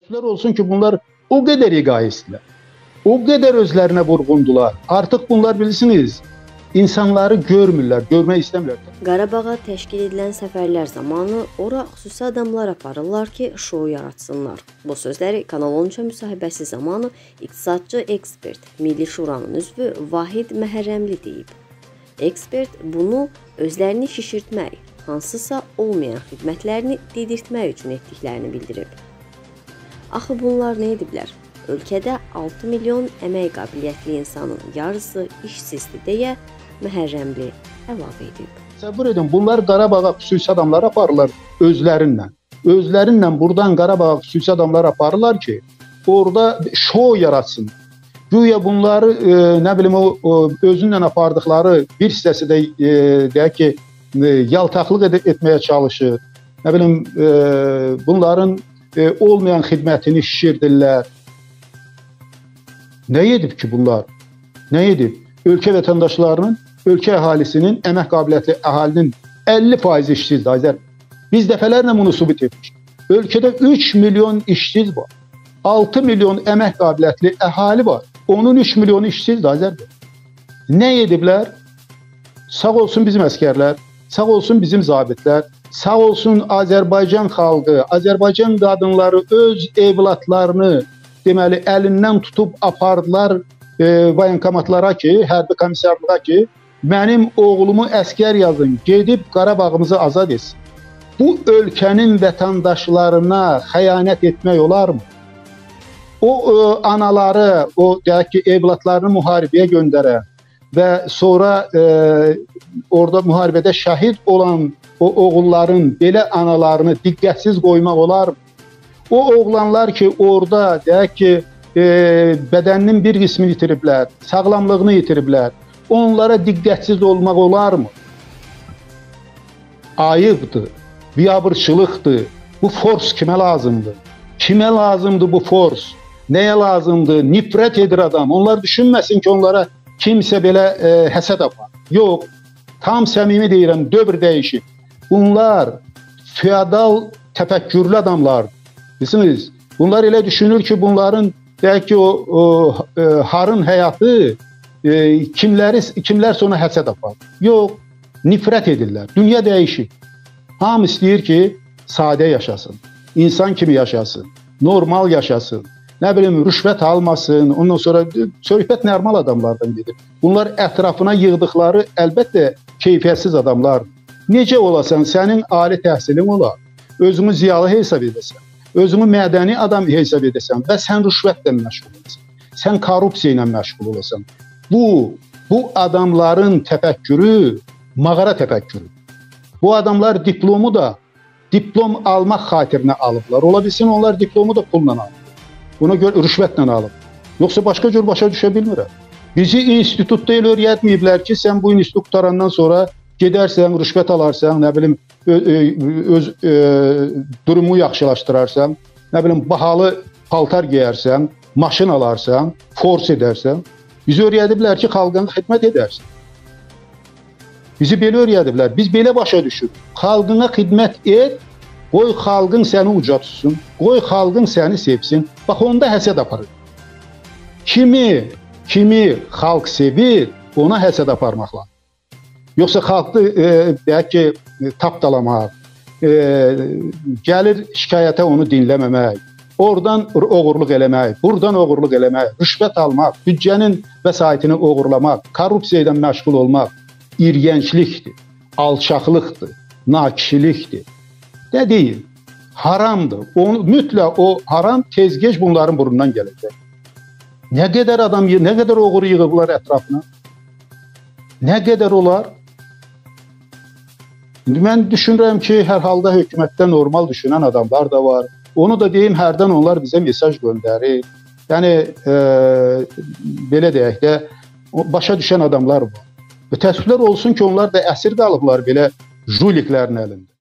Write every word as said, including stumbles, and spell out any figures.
Olsun ki bunlar o kadar egoistler. O kadar özlerine vurgundular. Artık bunlar bilirsiniz, insanları görmürlər, görmək istəmirlər. Qarabağa təşkil edilən səfərlər zamanı ora xüsusi adamlar aparırlar ki, şou yaratsınlar. Bu sözləri Kanal on üçə müsahibəsi zamanı iqtisadçı ekspert, Milli Şuranın üzvü Vahid Məhərrəmli deyib. Ekspert bunu özlərini şişirtmək, hansısa olmayan xidmətlərini dedirtmək üçün etdiklərini bildirib. Axı bunlar nə ediblər? Ölkədə altı milyon əmək qabiliyyətli insanın yarısı işsizdir deyə Məhərrəmli əlavə edib. Təsəvvür edin, bunlar Qarabağa xüsusi adamlar aparırlar özlərindən. Özlərindən buradan Qarabağa xüsusi adamlar aparırlar ki, orada şou yaratsın. Güya bunları e, nə bilim o, o özündən apardıqları bir hissəsi də e, deyək ki, e, yaltaqlıq ed etməyə çalışır. Nə bilim e, bunların e, olmayan xidmətini şişirdirlər. Nə edib ki bunlar? Nə edib? Ölkə vətəndaşlarının, ölkə əhalisinin, əmək qabiliyyətli əhalinin əlli faizi işsizdir Azər. Biz dəfələrlə bunu sübut etmişik. Ölkədə üç milyon işsiz var. altı milyon əmək qabiliyyətli əhali var. Onun üç milyonu işsizdir Azər. Nə ediblər? Sağ olsun bizim əskərlər, sağ olsun bizim zabitlər, sağ olsun Azərbaycan xalqı, Azərbaycan qadınları öz evlatlarını deməli əlindən tutub apardılar e, voyenkomatlara ki, hərbi komissarlığa ki, mənim oğlumu əskər yazın, gedib Qarabağımızı azad etsin. Bu ölkənin vətəndaşlarına xəyanət etmək olarmı? O e, anaları, o deyək ki, evlatlarını müharibəyə göndərən və sonra e, orada müharibədə şəhid olan o oğulların belə analarını diqqətsiz qoymaq olarmı? O oğlanlar ki, orada deyək ki, e, bədəninin bir qismini itiriblər, sağlamlığını itiriblər, onlara diqqətsiz olmaq olarmı? Ayıbdır, biabırçılıqdır. Bu fors kimə lazımdır? Kimə lazımdır bu fors? Nəyə lazımdır? Nifrət edir adam. Onlar düşünməsin ki, onlara kimsə belə e, həsəd apar. Yox, tam səmimi deyirəm, dövr dəyişib. Bunlar feodal təfəkkürlü adamlardır. Bilirsiniz, bunlar elə düşünür ki, bunların deyək ki, o, o e, harın həyatı e, kimləri, kimlər sonra həsəd apar. Yox, nifrət edirlər. Dünya dəyişib. Hamı istəyir ki, sadə yaşasın, insan kimi yaşasın, normal yaşasın, nə bilim, rüşvət almasın, ondan sonra söhbət normal adamlardan gedir. Bunlar ətrafına yığdıqları əlbəttə keyfiyyətsiz adamlardır. Necə olasan, sənin ali təhsilin olar, özünü ziyalı hesab edəsən, özünü mədəni adam hesab edəsən və sən rüşvətlə məşğul olasan, sən korrupsiya ilə məşğul olasan. Bu, bu adamların təfəkkürü mağara təfəkkürü. Bu adamlar diplomu da diplom almaq xatirinə alıblar. Ola bilsin, onlar diplomu da pulla alıb. Buna görə rüşvətlə alıb. Yoxsa başqa cür başa düşə bilmirəm. Bizi institutda elə öyrətməyiblər ki, sən bu institut qutarandan sonra gedərsən, rüşvət alarsan, nə bilim, öz e, durumu yaxşılaşdırarsan, nə bilim, bahalı paltar geyərsən, maşın alarsan, fors edərsən. Bizi öyrədiblər ki, xalqına xidmət edərsən. Bizi belə öyrədiblər. Biz belə başa düşürük. Xalqına xidmət et, qoy xalqın səni uca tutsun, qoy xalqın səni sevsin. Bax, onda həsəd aparır. Kimi, kimi xalq sevir, ona həsəd aparmaq lazım. Yoxsa xalqı, e, deyək ki, tapdalamaq, e, gəlir şikayətə onu dinləməmək, oradan oğurluq eləmək, buradan oğurluq eləmək, rüşvət almaq, büdcənin vəsaitini oğurlamaq, korrupsiya ilə məşğul olmaq irgənclikdir, alçaqlıqdır, nakişilikdir. Nə deyil? Haramdır. Onu, mütləq o haram tezgec bunların burnundan gələcək. Nə qədər adam, nə qədər oğru yığıblar ətrafına? Nə qədər olar? İndi mən düşünürəm ki, hər halda hökumətdə normal düşünən adamlar da var. Onu da deyim, hərdən onlar bizə mesaj göndərir. Yəni, e, belə deyək də, başa düşən adamlar var. Və təəssüflər olsun ki, onlar da əsir qalıblar belə juliklərin əlində.